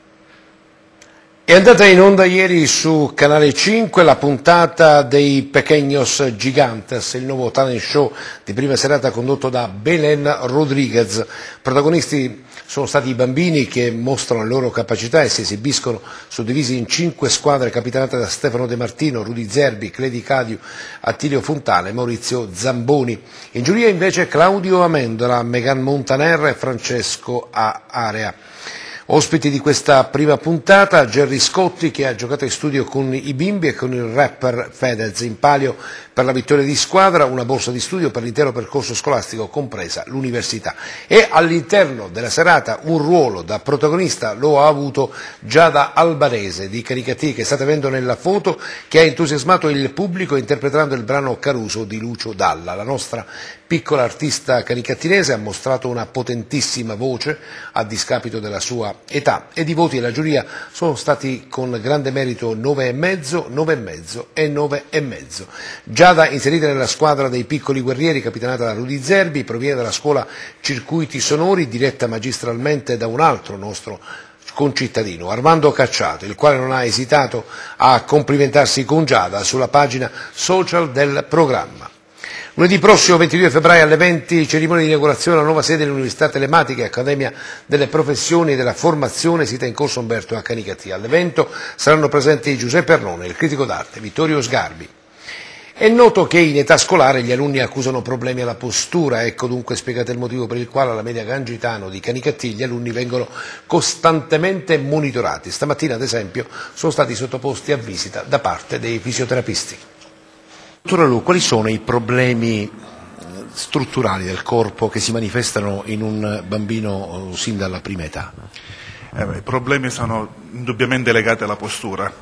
È andata in onda ieri su Canale cinque la puntata dei Pequeños Gigantes, il nuovo talent show di prima serata condotto da Belen Rodriguez. Protagonisti sono stati i bambini che mostrano le loro capacità e si esibiscono suddivisi in cinque squadre capitanate da Stefano De Martino, Rudy Zerbi, Cledi Cadiu, Attilio Fontana e Maurizio Zamboni. In giuria invece Claudio Amendola, Megan Montaner e Francesco A. Area. Ospiti di questa prima puntata, Gerry Scotti, che ha giocato in studio con i bimbi e con il rapper Fedez, in palio per la vittoria di squadra, una borsa di studio per l'intero percorso scolastico, compresa l'università. E all'interno della serata un ruolo da protagonista lo ha avuto Giada Albanese di Caricattì, che state vedendo nella foto, che ha entusiasmato il pubblico interpretando il brano Caruso di Lucio Dalla. La nostra piccola artista caricattinese ha mostrato una potentissima voce a discapito della sua età, ed i voti della giuria sono stati con grande merito nove e mezzo, nove e mezzo e nove e mezzo. Giada, inserita nella squadra dei piccoli guerrieri capitanata da Rudy Zerbi, proviene dalla scuola Circuiti Sonori, diretta magistralmente da un altro nostro concittadino, Armando Cacciato, il quale non ha esitato a complimentarsi con Giada sulla pagina social del programma. Lunedì prossimo, ventidue febbraio alle venti, cerimonia di inaugurazione della nuova sede dell'Università Telematica e Accademia delle Professioni e della Formazione, sita in corso Umberto a Canicattì. All'evento saranno presenti Giuseppe Arnone, il critico d'arte, Vittorio Sgarbi. È noto che in età scolare gli alunni accusano problemi alla postura, ecco dunque spiegato il motivo per il quale alla Media Gangitano di Canicattì gli alunni vengono costantemente monitorati. Stamattina, ad esempio, sono stati sottoposti a visita da parte dei fisioterapisti. Dottor Alù, quali sono i problemi strutturali del corpo che si manifestano in un bambino sin dalla prima età? Eh beh, i problemi sono indubbiamente legati alla postura.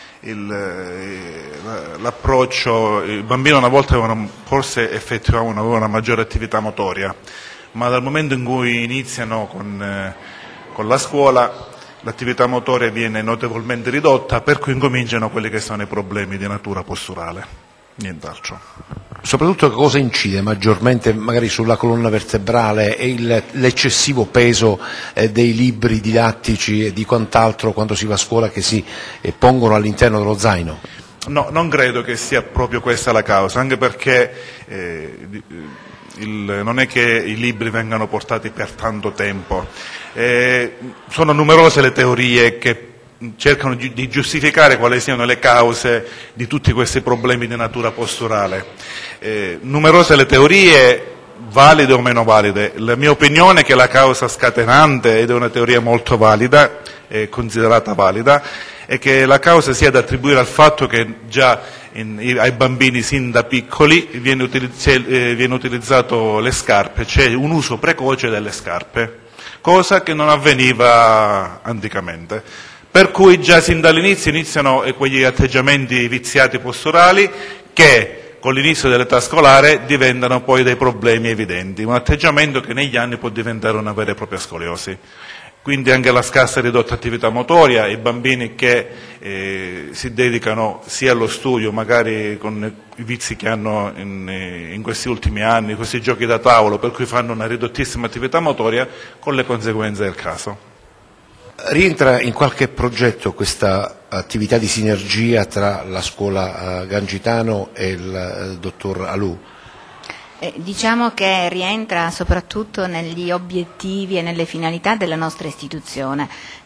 L'approccio, il bambino una volta aveva, forse effettuava una, una maggiore attività motoria, ma dal momento in cui iniziano con, eh, con la scuola l'attività motoria viene notevolmente ridotta, per cui incominciano quelli che sono i problemi di natura posturale. Nient'altro. Soprattutto cosa incide maggiormente magari sulla colonna vertebrale e il, l'eccessivo peso eh, dei libri didattici e di quant'altro quando si va a scuola che si eh, pongono all'interno dello zaino? No, non credo che sia proprio questa la causa, anche perché eh, il, non è che i libri vengano portati per tanto tempo. Eh, sono numerose le teorie che cercano di giustificare quali siano le cause di tutti questi problemi di natura posturale. Eh, numerose le teorie, valide o meno valide. La mia opinione è che la causa scatenante, ed è una teoria molto valida, è considerata valida, è che la causa sia da attribuire al fatto che già in, ai bambini sin da piccoli viene, utilizz- eh, viene utilizzato le scarpe, c'è un uso precoce delle scarpe, cosa che non avveniva anticamente. Per cui già sin dall'inizio iniziano quegli atteggiamenti viziati posturali che con l'inizio dell'età scolare diventano poi dei problemi evidenti, un atteggiamento che negli anni può diventare una vera e propria scoliosi. Quindi anche la scarsa e ridotta attività motoria, i bambini che eh, si dedicano sia allo studio, magari con i vizi che hanno in, in questi ultimi anni, questi giochi da tavolo, per cui fanno una ridottissima attività motoria, con le conseguenze del caso. Rientra in qualche progetto questa attività di sinergia tra la scuola uh, Gangitano e il uh, dottor Alù? Eh, diciamo che rientra soprattutto negli obiettivi e nelle finalità della nostra istituzione.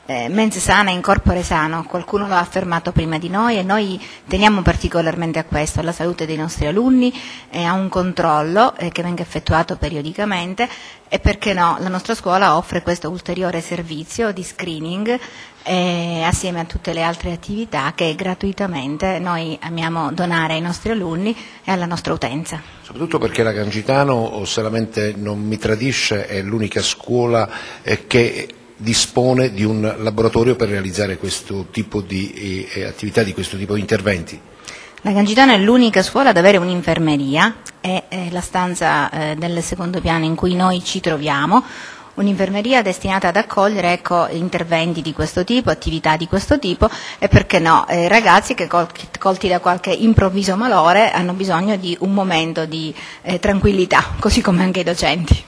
eh, mens sana in corpore sano, qualcuno lo ha affermato prima di noi e noi teniamo particolarmente a questo, alla salute dei nostri alunni, e a un controllo eh, che venga effettuato periodicamente, e perché no, la nostra scuola offre questo ulteriore servizio di screening eh, assieme a tutte le altre attività che gratuitamente noi amiamo donare ai nostri alunni e alla nostra utenza. Soprattutto perché la Gangitano, se la mente non mi tradisce, è l'unica scuola eh, che dispone di un laboratorio per realizzare questo tipo di eh, attività, di questo tipo di interventi. La Gangitano è l'unica scuola ad avere un'infermeria, è eh, la stanza eh, del secondo piano in cui noi ci troviamo, un'infermeria destinata ad accogliere ecco, interventi di questo tipo, attività di questo tipo, e perché no, eh, ragazzi che colti, colti da qualche improvviso malore hanno bisogno di un momento di eh, tranquillità, così come anche i docenti.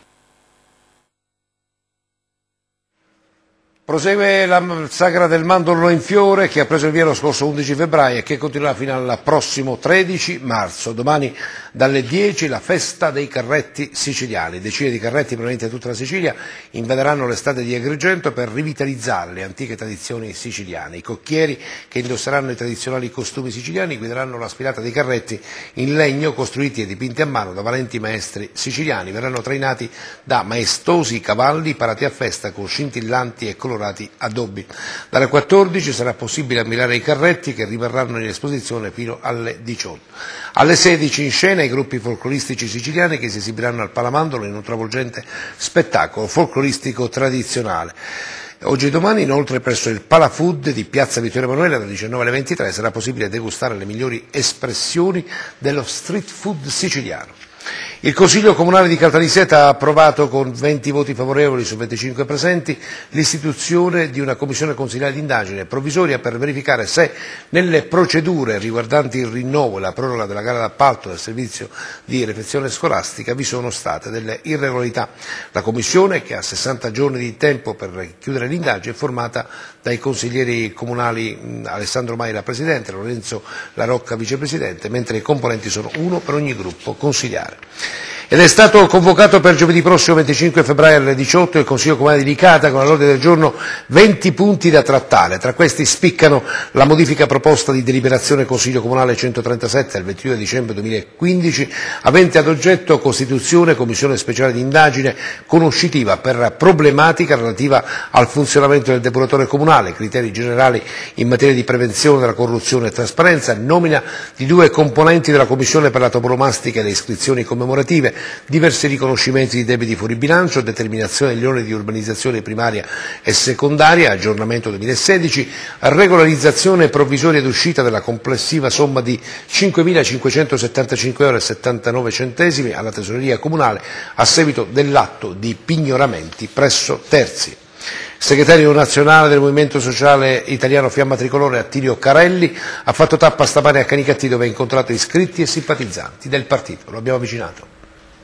Prosegue la sagra del mandorlo in fiore, che ha preso il via lo scorso undici febbraio e che continuerà fino al prossimo tredici marzo. Domani dalle dieci la festa dei carretti siciliani. Decine di carretti provenienti da tutta la Sicilia invaderanno le strade di Agrigento per rivitalizzare le antiche tradizioni siciliane. I cocchieri, che indosseranno i tradizionali costumi siciliani, guideranno la sfilata dei carretti in legno costruiti e dipinti a mano da valenti maestri siciliani. Verranno trainati da maestosi cavalli parati a festa con scintillanti e colorati addobbi. Dalle quattordici sarà possibile ammirare i carretti, che rimarranno in esposizione fino alle diciotto. Alle sedici in scena i gruppi folcloristici siciliani, che si esibiranno al Palamandolo in un travolgente spettacolo folcloristico tradizionale. Oggi e domani inoltre presso il Palafood di Piazza Vittorio Emanuele dalle diciannove alle ventitré sarà possibile degustare le migliori espressioni dello street food siciliano. Il Consiglio Comunale di Caltanissetta ha approvato con venti voti favorevoli su venticinque presenti l'istituzione di una commissione consiliare d'indagine provvisoria per verificare se nelle procedure riguardanti il rinnovo e la proroga della gara d'appalto del servizio di refezione scolastica vi sono state delle irregolarità. La commissione, che ha sessanta giorni di tempo per chiudere l'indagine, è formata dai consiglieri comunali Alessandro Maila presidente, Lorenzo La Rocca vicepresidente, mentre i componenti sono uno per ogni gruppo consiliare. Ed è stato convocato per giovedì prossimo venticinque febbraio alle diciotto il Consiglio Comunale di Licata con all'ordine del giorno venti punti da trattare. Tra questi spiccano la modifica proposta di deliberazione Consiglio Comunale centotrentasette del ventidue dicembre duemilaquindici, avente ad oggetto costituzione commissione speciale di indagine conoscitiva per problematica relativa al funzionamento del depuratore comunale, criteri generali in materia di prevenzione della corruzione e trasparenza, nomina di due componenti della Commissione per la toponomastica e le iscrizioni commemorative, diversi riconoscimenti di debiti fuori bilancio, determinazione degli oneri di urbanizzazione primaria e secondaria, aggiornamento duemilasedici, regolarizzazione provvisoria d'uscita della complessiva somma di cinquemilacinquecentosettantacinque euro e settantanove centesimi alla tesoreria comunale a seguito dell'atto di pignoramenti presso terzi. Il segretario nazionale del Movimento Sociale Italiano Fiamma Tricolore, Attilio Carelli, ha fatto tappa stamane a Canicattì, dove ha incontrato iscritti e simpatizzanti del partito. Lo abbiamo avvicinato.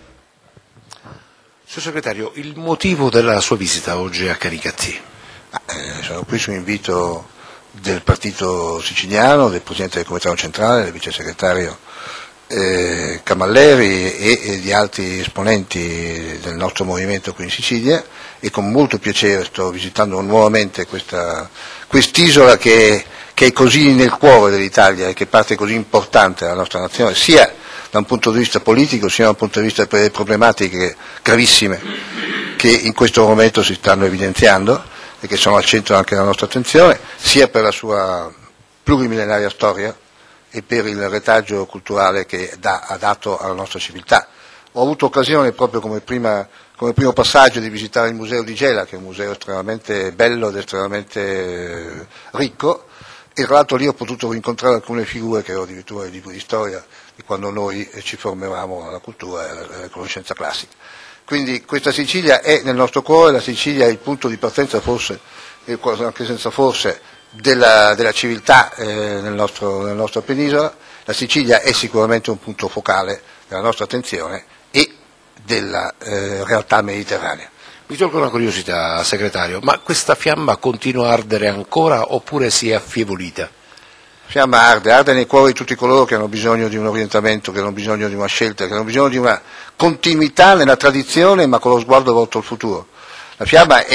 Signor Segretario, il motivo della sua visita oggi a Canicattì? Eh, sono qui su invito del partito siciliano, del Presidente del Comitato Centrale, del Vice Segretario eh, Camalleri e, e di altri esponenti del nostro movimento qui in Sicilia, e con molto piacere sto visitando nuovamente questa quest'isola che, che è così nel cuore dell'Italia e che è parte così importante della nostra nazione, sia da un punto di vista politico sia da un punto di vista per le problematiche gravissime che in questo momento si stanno evidenziando e che sono al centro anche della nostra attenzione, sia per la sua plurimillenaria storia e per il retaggio culturale che da, ha dato alla nostra civiltà. Ho avuto occasione proprio come, prima, come primo passaggio di visitare il Museo di Gela, che è un museo estremamente bello ed estremamente ricco, e tra l'altro lì ho potuto incontrare alcune figure che ho addirittura nei libri di storia di quando noi ci formavamo alla cultura e alla conoscenza classica. Quindi questa Sicilia è nel nostro cuore, la Sicilia è il punto di partenza forse, anche senza forse, della, della civiltà eh, nel nostro, nella nostra penisola. La Sicilia è sicuramente un punto focale della nostra attenzione e della eh, realtà mediterranea. Mi tolgo una curiosità, segretario, ma questa fiamma continua a ardere ancora oppure si è affievolita? La fiamma arde, arde nei cuori di tutti coloro che hanno bisogno di un orientamento, che hanno bisogno di una scelta, che hanno bisogno di una continuità nella tradizione ma con lo sguardo volto al futuro. La fiamma è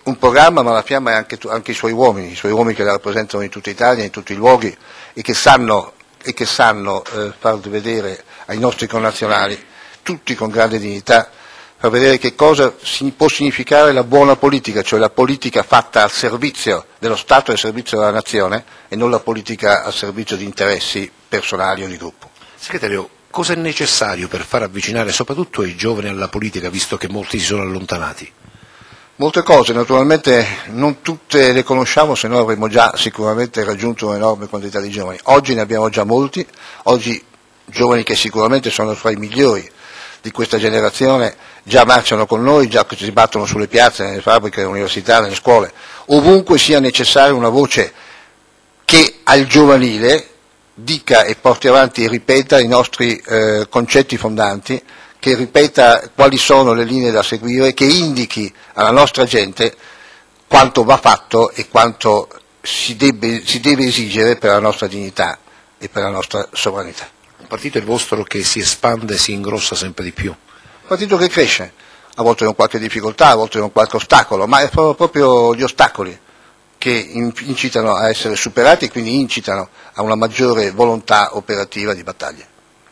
un programma, ma la fiamma è anche, anche i suoi uomini, i suoi uomini che la rappresentano in tutta Italia, in tutti i luoghi e che sanno, e che sanno eh, far vedere ai nostri connazionali, tutti con grande dignità, far vedere che cosa può significare la buona politica, cioè la politica fatta al servizio dello Stato e al servizio della nazione e non la politica al servizio di interessi personali o di gruppo. Segretario, cosa è necessario per far avvicinare soprattutto i giovani alla politica, visto che molti si sono allontanati? Molte cose, naturalmente non tutte le conosciamo, se no avremmo già sicuramente raggiunto un'enorme quantità di giovani. Oggi ne abbiamo già molti, oggi giovani che sicuramente sono fra i migliori di questa generazione già marciano con noi, già si battono sulle piazze, nelle fabbriche, nelle università, nelle scuole. Ovunque sia necessaria una voce che al giovanile dica e porti avanti e ripeta i nostri eh, concetti fondanti, che ripeta quali sono le linee da seguire, che indichi alla nostra gente quanto va fatto e quanto si deve, si deve esigere per la nostra dignità e per la nostra sovranità. Un partito il vostro che si espande e si ingrossa sempre di più. Un partito che cresce, a volte con qualche difficoltà, a volte con qualche ostacolo, ma sono proprio gli ostacoli che incitano a essere superati e quindi incitano a una maggiore volontà operativa di battaglia.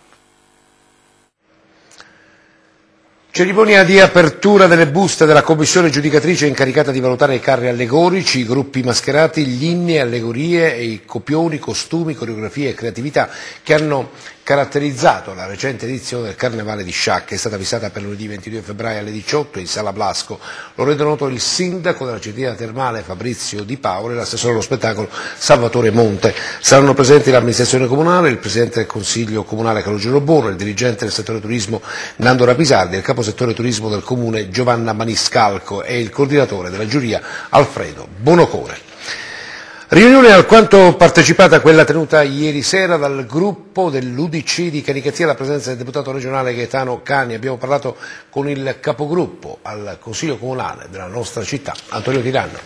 Cerimonia di apertura delle buste della commissione giudicatrice incaricata di valutare i carri allegorici, i gruppi mascherati, gli inni, allegorie e i copioni, costumi, coreografie e creatività che hanno caratterizzato la recente edizione del Carnevale di Sciacca. È stata fissata per lunedì ventidue febbraio alle diciotto in Sala Blasco. Lo rende noto il sindaco della cittadina termale Fabrizio Di Paolo e l'assessore allo spettacolo Salvatore Monte. Saranno presenti l'amministrazione comunale, il presidente del consiglio comunale Calogero Borro, il dirigente del settore turismo Nando Rapisardi, il caposettore turismo del comune Giovanna Maniscalco e il coordinatore della giuria Alfredo Bonocore. Riunione alquanto partecipata, quella tenuta ieri sera dal gruppo dell'U D C di Canicazia, alla presenza del deputato regionale Gaetano Cani. Abbiamo parlato con il capogruppo al Consiglio Comunale della nostra città, Antonio Tiranno.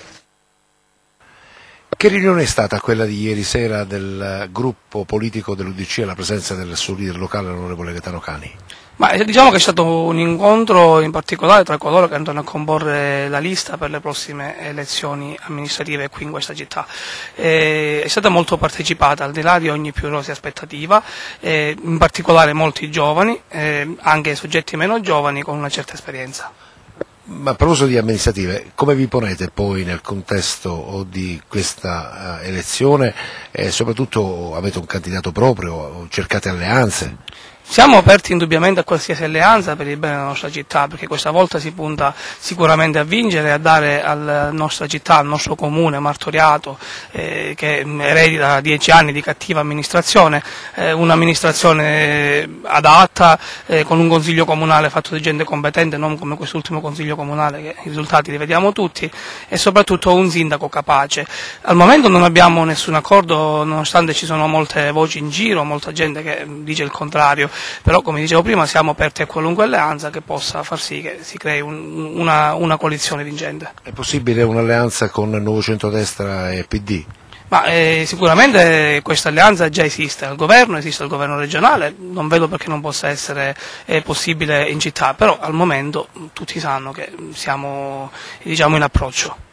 Che riunione è stata quella di ieri sera del gruppo politico dell'U D C alla presenza del suo leader locale, l'onorevole Gaetano Cani? Ma diciamo che è stato un incontro in particolare tra coloro che andranno a comporre la lista per le prossime elezioni amministrative qui in questa città. Eh, è stata molto partecipata, al di là di ogni più rosea aspettativa, eh, in particolare molti giovani, eh, anche soggetti meno giovani con una certa esperienza. Ma a proposito di amministrative, come vi ponete poi nel contesto di questa uh, elezione e soprattutto avete un candidato proprio, cercate alleanze? Siamo aperti indubbiamente a qualsiasi alleanza per il bene della nostra città, perché questa volta si punta sicuramente a vincere e a dare alla nostra città, al nostro comune martoriato, eh, che eredita dieci anni di cattiva amministrazione, eh, un'amministrazione adatta, eh, con un consiglio comunale fatto di gente competente, non come quest'ultimo consiglio comunale che i risultati li vediamo tutti, e soprattutto un sindaco capace. Al momento non abbiamo nessun accordo, nonostante ci sono molte voci in giro, molta gente che dice il contrario. Però, come dicevo prima, siamo aperti a qualunque alleanza che possa far sì che si crei un, una, una coalizione vincente. È possibile un'alleanza con Nuovo Centrodestra e P D? Ma eh, sicuramente questa alleanza già esiste al governo, esiste al governo regionale, non vedo perché non possa essere eh, possibile in città, però al momento tutti sanno che siamo, diciamo, in approccio.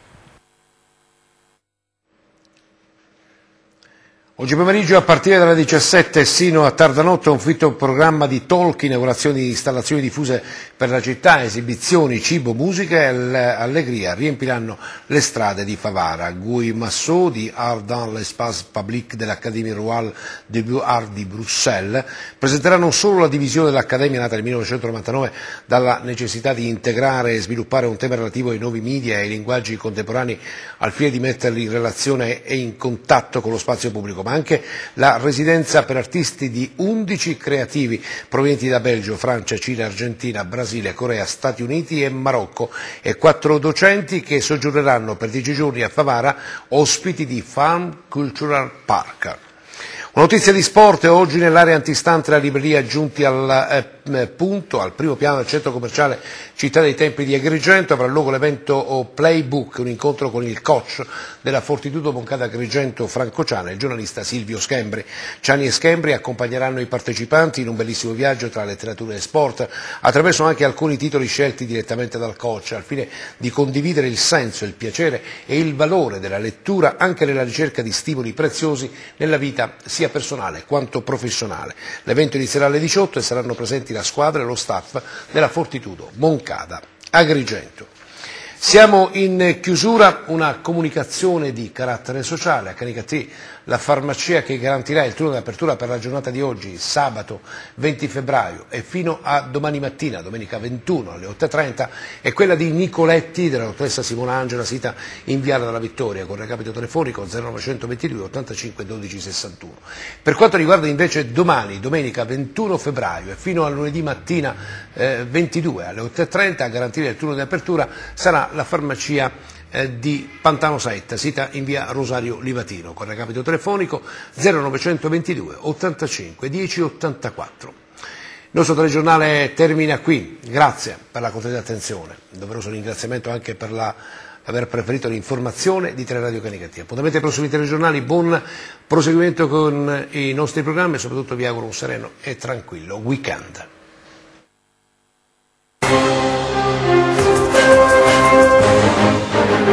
Oggi pomeriggio a partire dalle diciassette sino a tarda notte un fitto programma di talk, inaugurazioni di installazioni diffuse per la città, esibizioni, cibo, musica e allegria riempiranno le strade di Favara. Guy Massot di Art dans l'espace public dell'Académie Royale des Beaux-Arts di Bruxelles presenterà non solo la divisione dell'Accademia nata nel millenovecentonovantanove dalla necessità di integrare e sviluppare un tema relativo ai nuovi media e ai linguaggi contemporanei al fine di metterli in relazione e in contatto con lo spazio pubblico, ma anche la residenza per artisti di undici creativi provenienti da Belgio, Francia, Cile, Argentina, Brasile, Corea, Stati Uniti e Marocco e quattro docenti che soggiorneranno per dieci giorni a Favara, ospiti di Farm Cultural Park. Una notizia di sport: oggi nell'area antistante la libreria giunti al, eh, punto al primo piano del centro commerciale Città dei Templi di Agrigento. Avrà luogo l'evento Playbook, un incontro con il coach della Fortitudo Moncada Agrigento Franco Ciana e il giornalista Silvio Schembri. Ciani e Schembri accompagneranno i partecipanti in un bellissimo viaggio tra letteratura e sport, attraverso anche alcuni titoli scelti direttamente dal coach, al fine di condividere il senso, il piacere e il valore della lettura anche nella ricerca di stimoli preziosi nella vita sia personale quanto professionale. L'evento inizierà alle diciotto e saranno presenti la squadra e lo staff della Fortitudo Moncada Agrigento. Siamo in chiusura, una comunicazione di carattere sociale. A Canicattì la farmacia che garantirà il turno d'apertura per la giornata di oggi, sabato venti febbraio e fino a domani mattina, domenica ventuno alle otto e trenta, è quella di Nicoletti della dottoressa Simona Angela, sita in Viale della Vittoria, con recapito telefonico zero novecentoventidue ottantacinque dodici sessantuno. Per quanto riguarda invece domani, domenica ventuno febbraio e fino a lunedì mattina eh, ventidue alle otto e trenta, a garantire il turno di apertura sarà la farmacia eh, di Pantano Saetta, sita in via Rosario Livatino, con recapito telefonico zero novecentoventidue ottantacinque dieci ottantaquattro. Il nostro telegiornale termina qui, grazie per la cortese attenzione, un doveroso ringraziamento anche per la, aver preferito l'informazione di Teleradio Canicattì. Appuntamento ai prossimi telegiornali, buon proseguimento con i nostri programmi e soprattutto vi auguro un sereno e tranquillo weekend. Thank you.